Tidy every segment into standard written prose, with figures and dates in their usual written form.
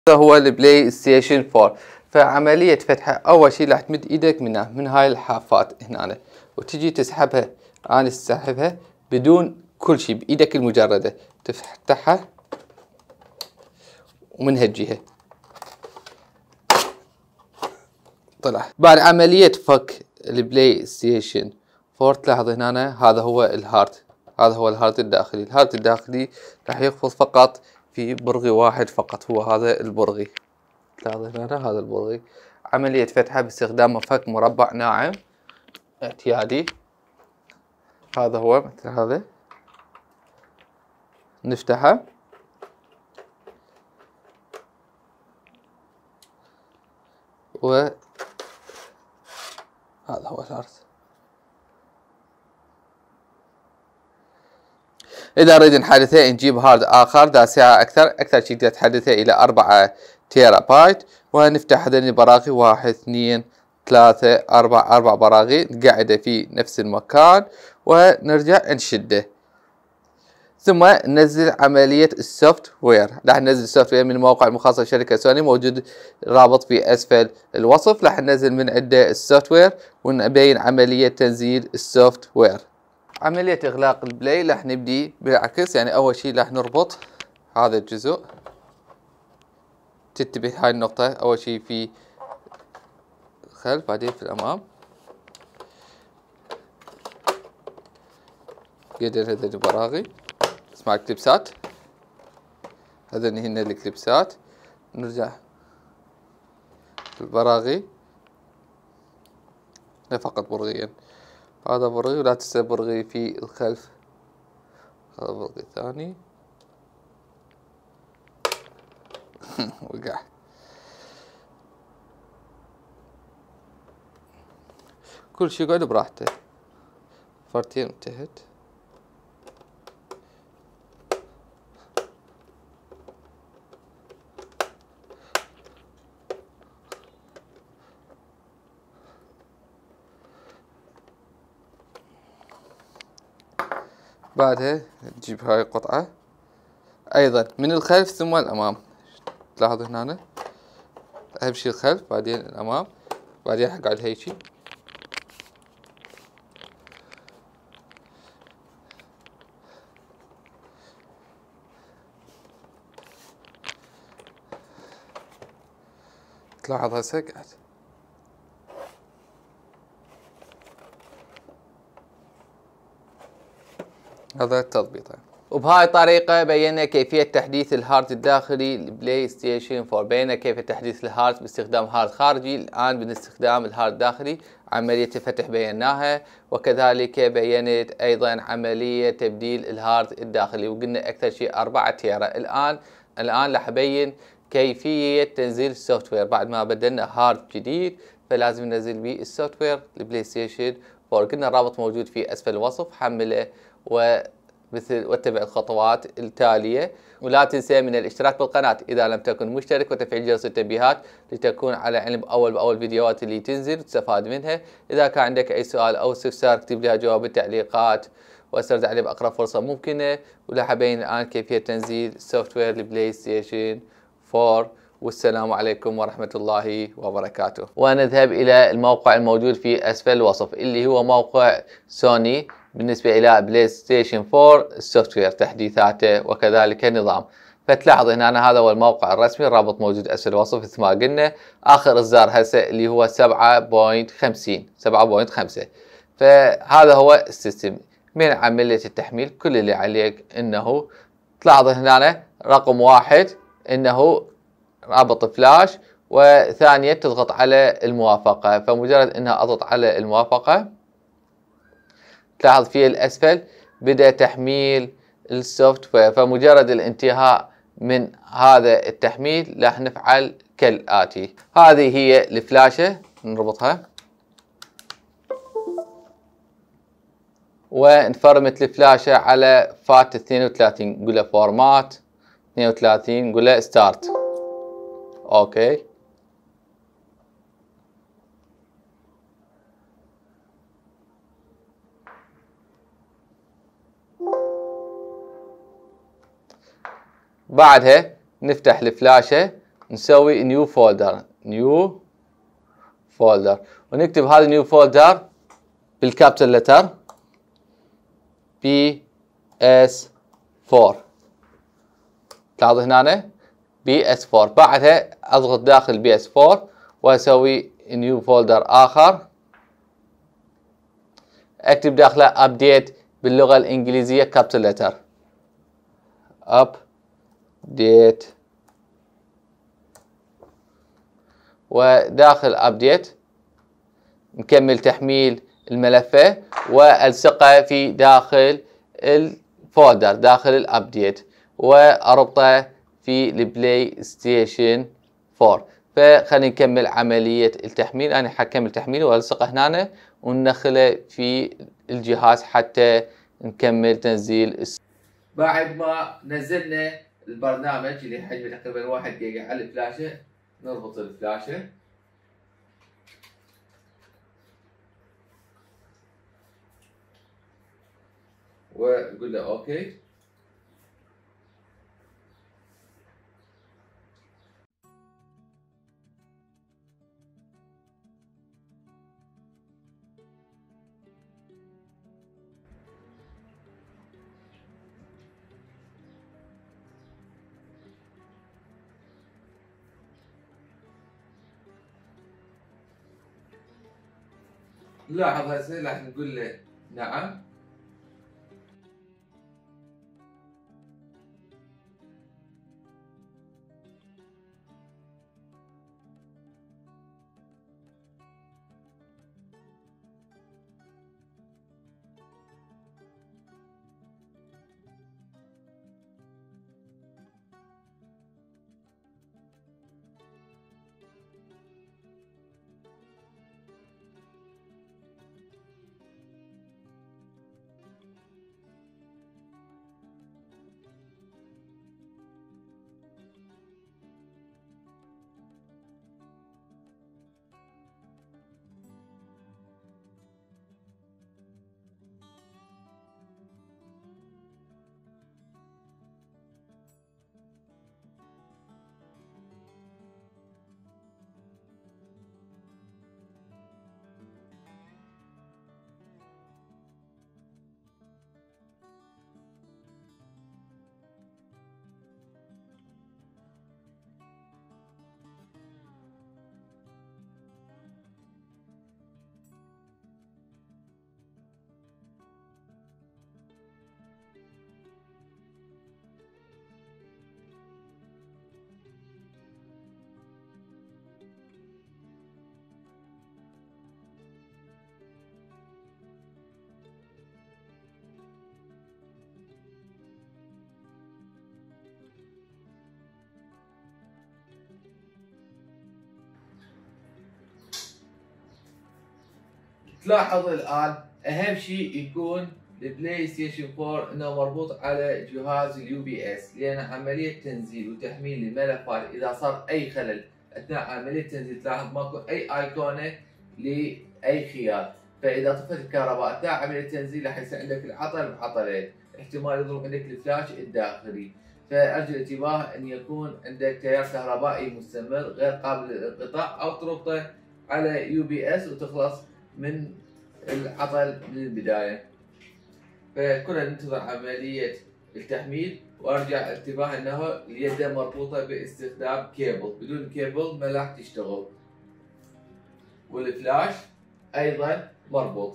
هو البلاي ستيشن 4. فعملية فتحه أول شي راح تمد إيدك من هاي الحافات هنا وتجي تسحبها. أنا أسحبها بدون كل شي بإيدك المجردة، تفتحها ومن هالجهة طلع. بعد عملية فك البلاي ستيشن 4 تلاحظ هنا هذا هو الهارد، هذا هو الهارد الداخلي. الهارد الداخلي راح يحفظ فقط في برغي واحد فقط، هو هذا البرغي. تلاحظ هنا هذا البرغي. عملية فتحه باستخدام مفك مربع ناعم اعتيادي. هذا هو مثل هذا، نفتحه هذا هو الهارد. إذا نريد نحدثه نجيب هارد آخر ذا سعة أكثر شيء تحدثه إلى 4 تيرا بايت، ونفتح هذين البراغي 1 2 3 4 براغي نقعده في نفس المكان ونرجع نشده. ثم ننزل عملية السوفت وير. راح ننزل السوفت وير من الموقع المخصص لشركة سوني، موجود رابط في أسفل الوصف. راح ننزل من عنده السوفت وير ونبين عملية تنزيل السوفت وير. عملية إغلاق البلاي راح نبدي بالعكس، يعني أول شيء راح نربط هذا الجزء. تنتبه هاي النقطة، أول شيء في الخلف بعدين في الأمام. قدر هذا البراغي اسمها الكليبسات، هذين هن الكليبسات. نرجع البراغي فقط برغيين. هذا برغي ولا تنسى برغي في الخلف، هذا برغي ثاني وقع. كل شيء يقعد براحته. فرتين انتهت. بعدها تجيب هاي القطعة أيضا من الخلف ثم الأمام. تلاحظ هنا أهم شي الخلف بعدين الأمام، بعدين أقعد هيجي. تلاحظ هسه قاعد. هذا التضبيطه. وبهاي الطريقة بينا كيفية تحديث الهارد الداخلي للبلاي ستيشن 4. بينا كيف تحديث الهارد باستخدام هارد خارجي، الآن باستخدام الهارد الداخلي. عملية الفتح بيناها، وكذلك بينت أيضا عملية تبديل الهارد الداخلي، وقلنا أكثر شيء 4 تيرا. الآن راح أبين كيفية تنزيل السوفت وير. بعد ما بدلنا هارد جديد فلازم ننزل به السوفت وير البلاي ستيشن 4. قلنا الرابط موجود في أسفل الوصف، حمله واتبع الخطوات التالية. ولا تنسى من الاشتراك بالقناة إذا لم تكن مشترك، وتفعيل جرس التنبيهات لتكون على علم أول بأول فيديوهات اللي تنزل وتستفاد منها. إذا كان عندك أي سؤال أو استفسار اكتب لها جواب بالتعليقات وأسرد عليه بأقرب فرصة ممكنة. وراح أبين الآن كيفية تنزيل سوفت وير البلاي ستيشن 4. والسلام عليكم ورحمة الله وبركاته. ونذهب إلى الموقع الموجود في أسفل الوصف اللي هو موقع سوني بالنسبة إلى بلاي ستيشن 4 السوفت وير تحديثاته وكذلك النظام. فتلاحظ هنا هذا هو الموقع الرسمي، الرابط موجود أسفل الوصف. مثل ما قلنا آخر إصدار هسه اللي هو 7.5. فهذا هو السيستم من عملية التحميل. كل اللي عليك إنه تلاحظ هنا رقم 1 إنه رابط فلاش، وثانيا تضغط على الموافقة. فمجرد انها اضغط على الموافقة تلاحظ في الاسفل بدأ تحميل السوفت وير. فمجرد الانتهاء من هذا التحميل راح نفعل كالآتي. هذه هي الفلاشة، نربطها ونفرمت الفلاشة على فات 32. نقول له فورمات 32، نقول له ستارت. اوكي. بعدها نفتح الفلاشة نسوي نيو فولدر، نيو فولدر، ونكتب هذا نيو فولدر بالكابيتال لتر PS4. تلاحظ هنا PS4. بعدها اضغط داخل PS4 واسوي نيو فولدر اخر، اكتب داخله ابديت باللغه الانجليزيه كابيتال لتر، ابديت، وداخل ابديت نكمل تحميل الملفه والصقه في داخل الفولدر داخل الابديت، واربطه في البلاي ستيشن 4. فخلينا نكمل عمليه التحميل. انا حكمل تحميله والصقه هنا وندخله في الجهاز حتى نكمل تنزيل. بعد ما نزلنا البرنامج اللي حجمه تقريبا 1 جيجا على الفلاشه، نربط الفلاشه ونقول له اوكي. لاحظ هسه راح نقول له نعم. تلاحظ الان اهم شيء يكون البلاي ستيشن 4 انه مربوط على جهاز اليو بي اس، لان عمليه تنزيل وتحميل الملفات اذا صار اي خلل اثناء عمليه التنزيل تلاحظ ماكو اي ايقونه لاي خيار، فاذا طفت الكهرباء اثناء عمليه التنزيل راح يصير عندك العطل بعطلين، احتمال يضرب عندك الفلاش الداخلي. فارجو الانتباه ان يكون عندك تيار كهربائي مستمر غير قابل للانقطاع، او تربطه على يو بي اس وتخلص من العطل من البداية. فكنا ننتظر عملية التحميل، وارجع انتباه انه اليد مربوطة باستخدام كيبل، بدون كيبل ما راح تشتغل، والفلاش ايضا مربوط.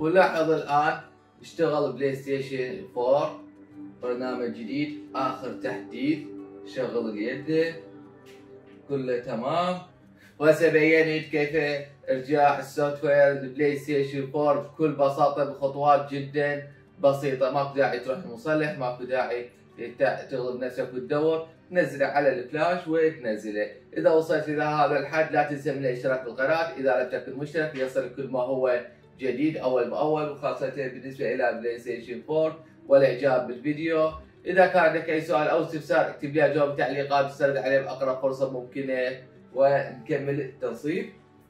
ولاحظ الآن اشتغل بلاي ستيشن 4 برنامج جديد آخر تحديث، شغل اليد كله تمام. وهسه بينت كيف ارجاع السوفت وير البلاي ستيشن 4 بكل بساطه بخطوات جدا بسيطه، ماكو داعي تروح المصلح، ماكو داعي تغلب نفسك وتدور، تنزله على الفلاش وتنزله. اذا وصلت الى هذا الحد لا تنسى من الاشتراك بالقناه اذا لم تكن مشترك ليصلك كل ما هو جديد اول باول، وخاصه بالنسبه الى بلاي ستيشن 4. والاعجاب بالفيديو. اذا كان عندك اي سؤال او استفسار اكتب لي اجاوب بالتعليقات، بسترد عليه باقرب فرصه ممكنه ونكمل التنصيب.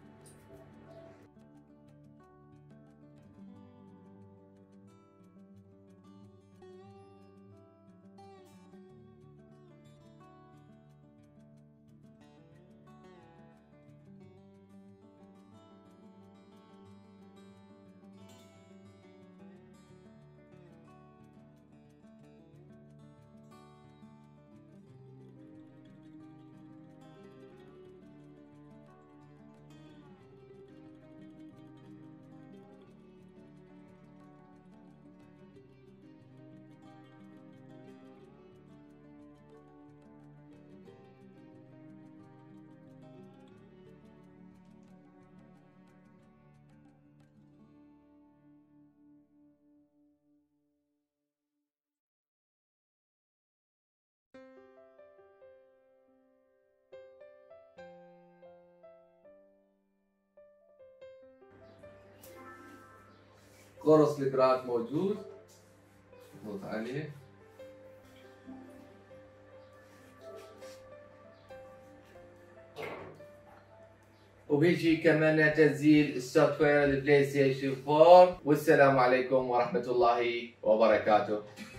قرص الجراد موجود، نضغط عليه. وبيجي كمان تنزيل السوفت وير البلاي ستيشن 4. والسلام عليكم ورحمة الله وبركاته.